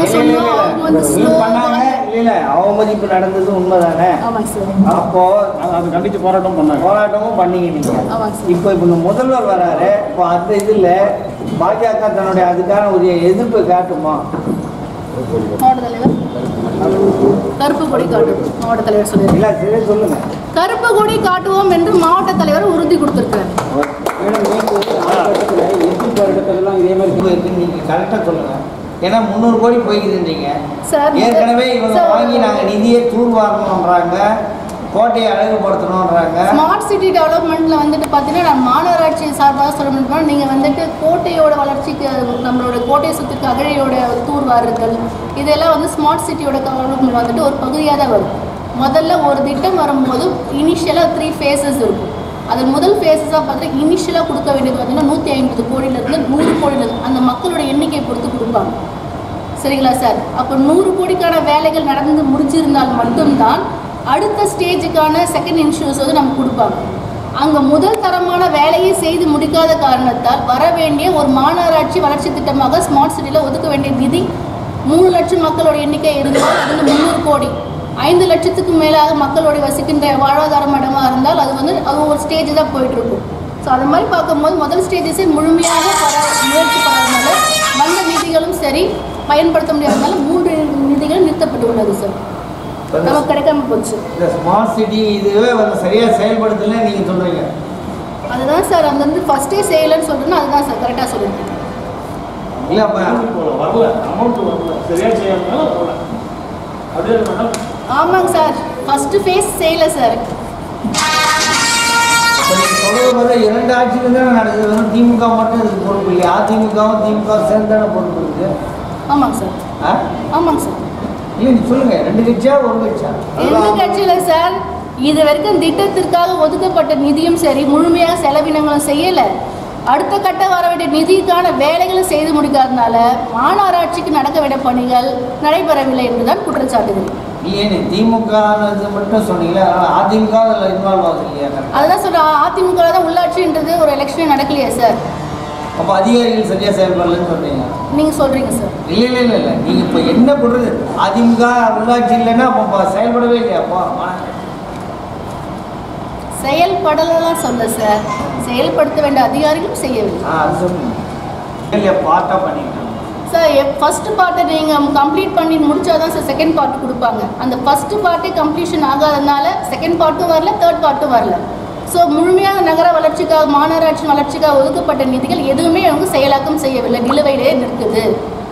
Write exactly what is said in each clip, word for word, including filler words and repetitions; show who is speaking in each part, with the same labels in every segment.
Speaker 1: சொன்னோம் அவங்க வந்து ஸ்லோ பண்ணாங்க.
Speaker 2: இல்ல அவமதிப்பு நடந்தது உண்மைதானே?
Speaker 1: ஆமாங்க சார்.
Speaker 2: அப்போ அது கண்டிச்சு போராட்டம் பண்ணாங்க. போராட்டமும் பண்ணீங்க நீங்க.
Speaker 1: ஆமாங்க சார்.
Speaker 2: இப்போ இப்போ முதல்வர் வராரு. இப்போ அந்த இதுல பாஜக தன்னுடைய அதுக்கான ஒரு எதிர்ப்பு காட்டுமா?
Speaker 1: மாவட்ட தலைவர் கருப்பு கொடி காட்டுவோம் மாவட்ட தலைவர் சொல்லியிருக்காரு.
Speaker 2: இல்ல சரி சொல்லுங்க.
Speaker 1: கருப்பு கொடி காட்டுவோம் என்று மாவட்ட தலைவர் உறுதி கொடுத்திருக்காரு.
Speaker 2: இதே மாதிரி நீங்க கரெக்டா சொல்லுங்க. ஏன்னா முந்நூறு கோடி போய்க்குதுன்றீங்க
Speaker 1: சார்.
Speaker 2: ஏற்கனவே இவங்க வாங்கி நாங்கள் நிதியை தூர்வாரணுன்றாங்க, கோட்டையை அழகுபடுத்தணுன்றாங்க.
Speaker 1: ஸ்மார்ட் சிட்டி டெவலப்மெண்ட்ல வந்துட்டு பார்த்தீங்கன்னா நான் மாநகராட்சி சார்பாக சொல்ல முடியுமா, நீங்கள் வந்துட்டு கோட்டையோட வளர்ச்சிக்கு நம்மளோட கோட்டையை சுற்றி அகழையோட தூர்வாருதல் இதெல்லாம் வந்து ஸ்மார்ட் சிட்டியோட டெவலப்மெண்ட் வந்துட்டு ஒரு பகுதியாக தான் வரும். முதல்ல ஒரு திட்டம் வரும்போது இனிஷியலாக த்ரீ ஃபேஸஸ் இருக்கும். அது முதல் ஃபேஸஸாக பார்த்தீங்கன்னா இனிஷியலாக கொடுக்க வேண்டியது பார்த்தீங்கன்னா நூற்றி ஐம்பது கோடியிலேருந்து நூறு கோடியிலேருந்து அந்த மக்களோட எண்ணிக்கையை பொறுத்து கொடுப்பாங்க. சரிங்களா சார்? அப்போ நூறு கோடிக்கான வேலைகள் நடந்து முடிச்சிருந்தால் மட்டும்தான் அடுத்த ஸ்டேஜுக்கான செகண்ட் இன்சூரன்ஸ் வந்து நமக்கு கொடுப்பாங்க. அங்கே முதல் தரமான வேலையை செய்து முடிக்காத காரணத்தால் வர வேண்டிய ஒரு மாநகராட்சி வளர்ச்சி திட்டமாக ஸ்மார்ட் சிட்டியில் ஒதுக்க வேண்டிய நிதி மூணு லட்சம் மக்களோட எண்ணிக்கை இருந்தால் அது வந்து முந்நூறு கோடி. ஐந்து லட்சத்துக்கு மேலாக மக்களோட வசிக்கின்ற வாழ்வாதாரம் இடமாக இருந்தால் அது வந்து அது ஒரு ஸ்டேஜ் தான் போயிட்டுருக்கும். ஸோ அது மாதிரி பார்க்கும்போது முதல் ஸ்டேஜஸே முழுமையாக பர முயற்சி பண்ணதுனால வந்த நிதிகளும் சரி பயன்படுத்த முடியாதனால மூன்று நிதிகளும் நிறுத்தப்பட்டு உள்ளது சார். நமக்கு கிடைக்காம போச்சு.
Speaker 2: இந்த ஸ்மார்ட் சிட்டி இதுவே வந்து சரியாக செயல்படுத்தல நீங்கள் சொல்கிறீங்க.
Speaker 1: அதுதான் சார் அந்த வந்து ஃபஸ்ட்டே செய்யலைன்னு சொல்கிறேன்னா அதுதான் சார் கரெக்டாக சொல்லியிருக்கேன்.
Speaker 2: இல்லை அப்போ
Speaker 3: வரல அமௌண்ட் வரல சரியாக செய்யாமல் போகல. அதே மேடம்
Speaker 1: ஆமாங்க சார் ஃபஸ்ட்டு ஃபேஸ் செய்யலை சார்.
Speaker 2: இப்போ நீங்கள் சொல்கிறது பார்த்தா இரண்டு ஆட்சியில் தானே நடக்குது. வெறும் திமுக மட்டும் இதுக்கு பொறுப்பு இல்லையா? அதிமுகவும் திமுக சேர்ந்தான பொறுப்பு இருக்குது.
Speaker 1: ஆமாங்க சார்.
Speaker 2: ஆ
Speaker 1: ஆமாங்க சார்.
Speaker 2: இல்லை நீ சொல்லுங்க, ரெண்டு கட்சியா ஒரு கட்சியா?
Speaker 1: எந்த கட்சியில் சார் இது வரைக்கும் திட்டத்திற்காக ஒதுக்கப்பட்ட நிதியும் சரி முழுமையாக செலவினங்களும் செய்யலை. அடுத்த கட்ட வர வேண்டிய நிதிக்கான வேலைகளும் செய்து முடிக்காதனால மாநகராட்சிக்கு நடக்க வேண்டிய பணிகள் நடைபெறவில்லை என்றுதான் குற்றச்சாட்டுகள்.
Speaker 2: நீ ஏன் திமுக மட்டும் சொன்னீங்களா? அதிமுக அதில் இன்வால்வ் ஆகுது இல்லையா?
Speaker 1: அதுதான் சொல்கிறேன், அதிமுக தான் உள்ளாட்சின்றது ஒரு எலெக்ஷன் நடக்கலையா சார்?
Speaker 2: அப்போ அதிகாரிகள் சரியாக செயல்படலன்னு சொல்றீங்க.
Speaker 1: நீங்கள் சொல்கிறீங்க சார்.
Speaker 2: இல்லை இல்லை இல்லை இல்லை நீங்கள் இப்போ என்ன பண்ணுறது? அதிமுக உள்ளாட்சி இல்லைன்னா அப்போ செயல்படவே இல்லையா? அப்போ
Speaker 1: செயல்படலாம் சொல்ல சார், செயல்படுத்த வேண்டிய அதிகாரிகளும் செய்யவில்லை.
Speaker 2: ஆ அது சொல்லுங்க. இல்லை பார்ட்டாக பண்ணிட்டோம்
Speaker 1: சார். ஃபஸ்ட்டு பார்ட்டை நீங்கள் கம்ப்ளீட் பண்ணி முடிச்சாதான் சார் செகண்ட் பார்ட் கொடுப்பாங்க. அந்த ஃபஸ்ட்டு பார்ட்டே கம்ப்ளீஷன் ஆகாதனால செகண்ட் பார்ட்டும் வரல, தேர்ட் பார்ட்டும் வரல. ஸோ முழுமையாக நகர வளர்ச்சிக்காக மாநகராட்சி வளர்ச்சிக்காக ஒதுக்கப்பட்ட நிதிகள் எதுவுமே அவங்க செயலாக்கம் செய்யவில்லை, நிலுவையிலே நிற்குது.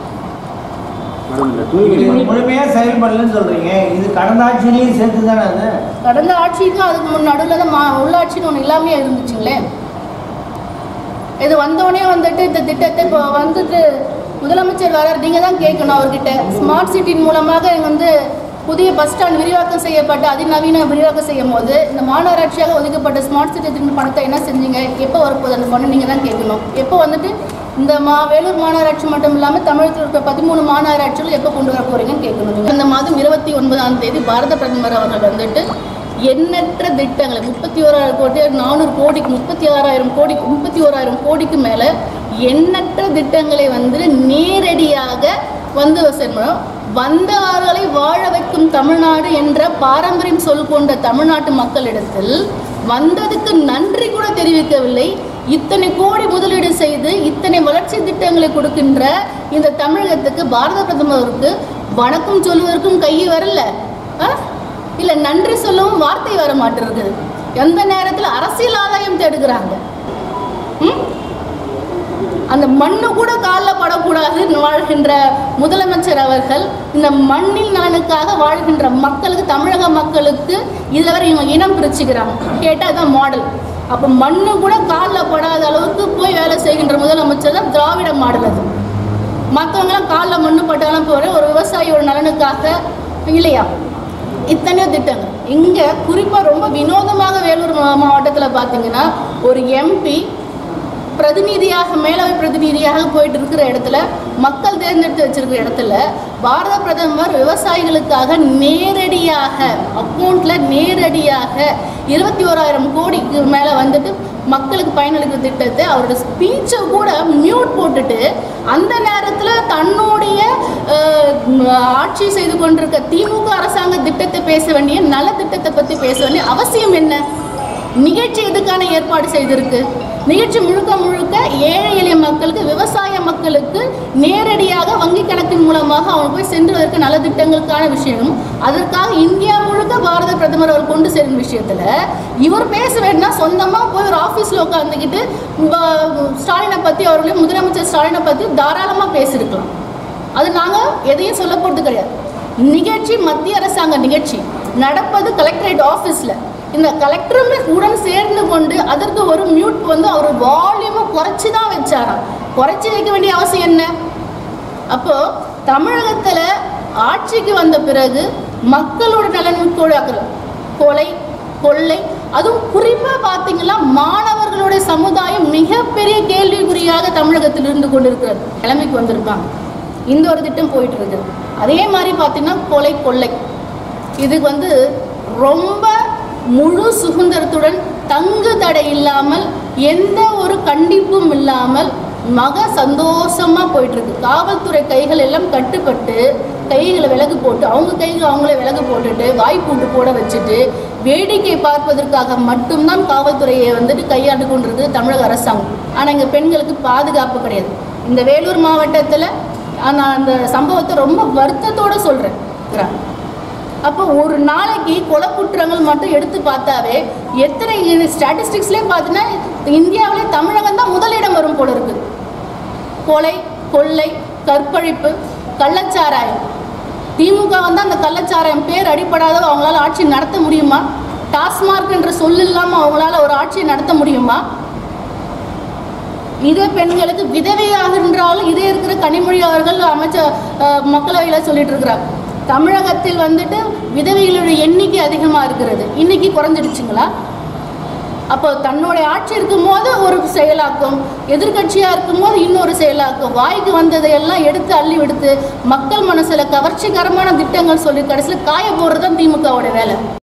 Speaker 2: முழுமையாக செயல்படலன்னு சொல்கிறீங்க. இது கடந்த ஆட்சியிலையும் சேர்த்து தானே? அது
Speaker 1: கடந்த ஆட்சிக்கும் அதுக்கு முன் நடுவில் தான் மா உள்ளாட்சின்னு ஒன்று இல்லாமே இருந்துச்சுங்களே. இது வந்தோடனே வந்துட்டு இந்த திட்டத்தை இப்போ வந்துட்டு முதலமைச்சர் வரார், நீங்கள் தான் கேட்கணும் அவர்கிட்ட. ஸ்மார்ட் சிட்டின் மூலமாக இங்கே வந்து புதிய பஸ் ஸ்டாண்ட் விரிவாக்கம் செய்யப்பட்டு அதிநவீன விரிவாக்கம் செய்யும் போது இந்த மாநகராட்சியாக ஒதுக்கப்பட்ட ஸ்மார்ட் சிட்டி திட்ட பணத்தை என்ன செஞ்சீங்க, எப்போ வரப்போகுது அந்த பணம் நீங்கள் தான் கேட்கணும். எப்போ வந்துட்டு இந்த மா வேலூர் மாநகராட்சி மட்டும் இல்லாமல் தமிழகத்தில் இருக்கிற பதிமூணு மாநகராட்சிகள் எப்போ கொண்டு வர போகிறீங்கன்னு கேட்கணும். நீங்கள் இந்த மாதம் இருபத்தி ஒன்பதாம் தேதி பாரத பிரதமர் அவர்கள் வந்துட்டு எண்ணற்ற திட்டங்களை முப்பத்தி ஓராயிரம் கோடி நானூறு கோடிக்கு முப்பத்தி ஆறாயிரம் கோடிக்கு முப்பத்தி ஓராயிரம் கோடிக்கு மேலே எண்ணற்ற திட்டங்களை வந்து நேரடியாக வந்து செல்லும். வந்தவர்களை வாழ வைக்கும் தமிழ்நாடு என்ற பாரம்பரியம் சொல் கொண்ட தமிழ்நாட்டு மக்களிடத்தில் வந்ததுக்கு நன்றி கூட தெரிவிக்கவில்லை. இத்தனை கோடி முதலீடு செய்து இத்தனை வளர்ச்சி திட்டங்களை கொடுக்கின்ற இந்த தமிழகத்துக்கு பாரத பிரதமருக்கு வணக்கம் சொல்வதற்கும் கை வரல, இல்லை நன்றி சொல்லவும் வார்த்தை வர மாட்டிருக்கு. எந்த நேரத்தில் அரசியல் ஆதாயம் தேடுகிறாங்க. அந்த மண்ணு கூட காலில் படக்கூடாது வாழ்கின்ற முதலமைச்சர் அவர்கள் இந்த மண்ணில் நலனுக்காக வாழ்கின்ற மக்களுக்கு, தமிழக மக்களுக்கு இதில் வரை இவங்க இனம் பிரிச்சுக்கிறாங்க. கேட்டால் அதுதான் மாடல். அப்போ மண்ணு கூட காலில் படாத அளவுக்கு போய் வேலை செய்கின்ற முதலமைச்சர் தான் திராவிட மாடல். அது மற்றவங்களாம் காலில் மண்ணு பட்டாலும் போகிற ஒரு விவசாயியோட நலனுக்காக இல்லையா இத்தனையோ திட்டங்கள். இங்கே குறிப்பாக ரொம்ப வினோதமாக வேலூர் மாவட்டத்தில் பார்த்தீங்கன்னா ஒரு எம்பி பிரதிநிதியாக மேலவை பிரதிநிதியாக போயிட்டு இருக்கிற இடத்துல, மக்கள் தேர்ந்தெடுத்து வச்சிருக்கிற இடத்துல பாரத பிரதமர் விவசாயிகளுக்காக நேரடியாக அக்கௌண்ட்ல நேரடியாக இருபத்தி ஓராயிரம் கோடிக்கு மேலே வந்துட்டு மக்களுக்கு பயனளிக்கிற திட்டத்தை அவரோட ஸ்பீச்சை கூட மியூட் போட்டுட்டு அந்த நேரத்தில் தன்னுடைய ஆட்சி செய்து கொண்டிருக்க திமுக அரசாங்க திட்டத்தை பேச வேண்டிய நல திட்டத்தை பற்றி பேச வேண்டிய அவசியம் என்ன? நிகழ்ச்சி எதுக்கான ஏற்பாடு செய்திருக்கு? நிகழ்ச்சி முழுக்க முழுக்க ஏழை எளிய மக்களுக்கு, விவசாய மக்களுக்கு நேரடியாக வங்கி கணக்கின் மூலமாக அவங்க போய் சென்றுவதற்கு நல திட்டங்களுக்கான விஷயம். அதற்காக இந்தியா முழுக்க பாரத பிரதமர் அவர் கொண்டு செல்லும் விஷயத்துல இவர் பேச வேண்டினா சொந்தமா போய் ஒரு ஆஃபீஸில் உட்காந்துக்கிட்டு ஸ்டாலினை பற்றி, அவருடைய முதலமைச்சர் ஸ்டாலினை பற்றி தாராளமாக பேசியிருக்கலாம். அது நாங்கள் எதையும் சொல்ல போகிறது கிடையாது. நிகழ்ச்சி மத்திய அரசாங்க நிகழ்ச்சி நடப்பது கலெக்டரேட் ஆஃபீஸில். இந்த கலெக்டருமே உடன் சேர்ந்து கொண்டு அதற்கு ஒரு மியூட் வந்து அவர் வால்யூமை குறைச்சி தான் வச்சாராம். குறைச்சி வைக்க வேண்டிய அவசியம் என்ன? அப்போ தமிழகத்தில் ஆட்சிக்கு வந்த பிறகு மக்களோட நலனுக்கூட கொலை கொள்ளை, அதுவும் குறிப்பாக பார்த்தீங்கன்னா மாணவர்களுடைய சமுதாயம் மிகப்பெரிய கேள்விக்குறியாக தமிழகத்தில் இருந்து கொண்டிருக்கிறது. நிலைமைக்கு வந்திருக்காங்க. இந்த ஒரு திட்டம் போயிட்டு இருக்கு. அதே மாதிரி பார்த்தீங்கன்னா கொலை கொள்ளை, இதுக்கு வந்து ரொம்ப முழு சுதந்திரத்துடன் தங்கு தடை இல்லாமல் எந்த ஒரு கண்டிப்பும் இல்லாமல் மக சந்தோஷமா போயிட்டு இருக்கு. காவல்துறை கைகள் எல்லாம் கட்டுப்பட்டு கைகளை விலகு போட்டு அவங்க கைகள் அவங்களே விலகு போட்டுட்டு வாய்ப்பூட்டு போட வச்சுட்டு வேடிக்கை பார்ப்பதற்காக மட்டும்தான் காவல்துறையை வந்துட்டு கையாண்டு கொண்டிருக்கு தமிழக அரசாங்கம். ஆனால் இங்கே பெண்களுக்கு பாதுகாப்பு கிடையாது. இந்த வேலூர் மாவட்டத்தில் நான் அந்த சம்பவத்தை ரொம்ப வருத்தத்தோடு சொல்கிறேன். அப்போ ஒரு நாளைக்கு கொலை குற்றங்கள் மட்டும் எடுத்து பார்த்தாவே எத்தனை ஸ்டாட்டிஸ்டிக்ஸ்லேயே பார்த்தீங்கன்னா இந்தியாவிலே தமிழகம் தான் முதலிடம் வரும் போல இருக்குது. கொலை கொள்ளை கற்பழிப்பு கள்ளச்சாராயம். திமுக வந்து அந்த கள்ளச்சாராயம் பேர் அடிப்படாத அவங்களால ஆட்சி நடத்த முடியுமா? டாஸ்மார்க் என்ற சொல் இல்லாமல் அவங்களால ஒரு ஆட்சியை நடத்த முடியுமா? இதே பெண்களுக்கு விதவையாக என்றாலும் இதே இருக்கிற கனிமொழி அவர்கள் அமைச்சர் மக்களவையில் சொல்லிட்டு இருக்கிறார், தமிழகத்தில் வந்துட்டு விதவைகளுடைய எண்ணிக்கை அதிகமாக இருக்கிறது, இன்னைக்கு குறைஞ்சிடுச்சுங்களா? அப்போ தன்னுடைய ஆட்சி இருக்கும்போது ஒரு செயலாக்கம், எதிர்கட்சியாக இருக்கும்போது இன்னொரு செயலாக்கம், வாய்க்கு வந்ததையெல்லாம் எடுத்து அள்ளி எடுத்து மக்கள் மனசில் கவர்ச்சிகரமான திட்டங்கள் சொல்லி கடைசியில் காய போடுறது தான் திமுகவோட வேலை.